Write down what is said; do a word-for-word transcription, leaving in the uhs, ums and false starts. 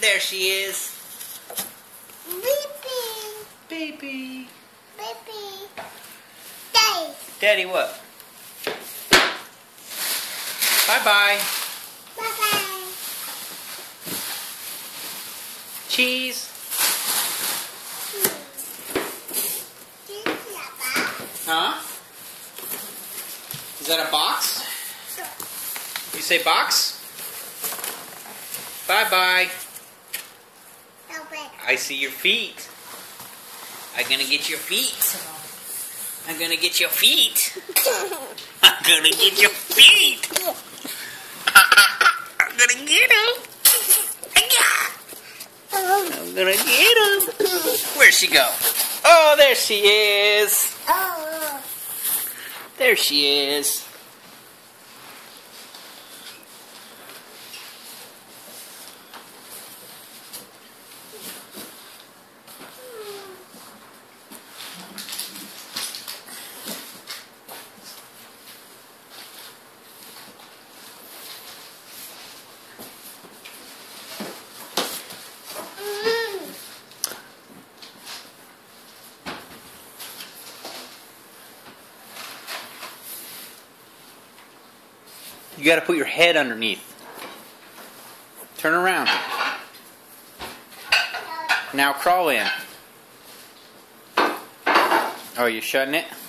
There she is. Baby. Baby. Baby. Daddy. Daddy, what? Bye-bye. Bye-bye. Cheese. Huh? Is that a box? You say box? Bye-bye. I see your feet. I'm gonna get your feet. I'm gonna get your feet. I'm gonna get your feet. I'm gonna get them. I'm gonna get them. Where'd she go? Oh, there she is. Oh. There she is. You got to put your head underneath. Turn around. Now crawl in. Oh, you're shutting it?